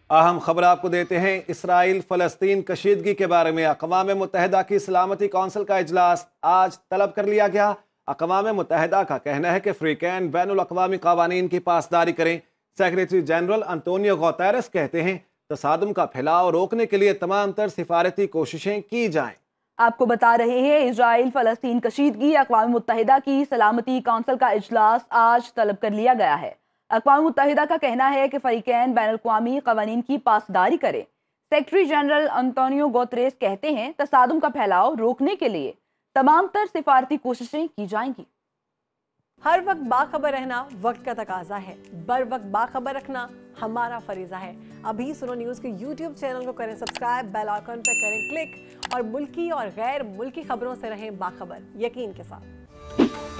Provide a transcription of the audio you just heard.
अहम खबर आपको देते हैं। इसराइल फ़लस्तीन कशीदगी के बारे में अक़वाम मुत्तहिदा की सलामती कौंसिल का इजलास आज तलब कर लिया गया। अक़वाम मुत्तहिदा का कहना है कि अफ्रीकैन बैनुल अक़वामी क़वानीन की पासदारी करें। सेक्रेटरी जनरल अंतोनियो गुतेरेस कहते हैं तसादुम का फैलाव रोकने के लिए तमाम तर सिफारती कोशिशें की जाएं। आपको बता रहे हैं इजराइल फ़लस्तीन कशीदगी अक़वाम मुत्तहिदा की सलामती कौंसिल का इजलास आज तलब कर लिया गया है। अक़वाम मुत्तहिदा का कहना है कि फ़रीक़ैन बैनुल-अक़वामी क़वानीन की पासदारी करें। सेक्रेटरी जनरल अंतोनियो गुतेरेस कहते हैं तसादुम का फैलाव रोकने के लिए तमाम तर सिफारती कोशिशें की जाएंगी। हर वक्त बाखबर रहना वक्त का तकाजा है, बर वक्त बाखबर रखना हमारा फरीजा है। अभी सुनो न्यूज़ के YouTube चैनल को करें सब्सक्राइब, बेल आइकन पर करें क्लिक और मुल्की और गैर मुल्की खबरों से रहें बाखबर यकीन के साथ।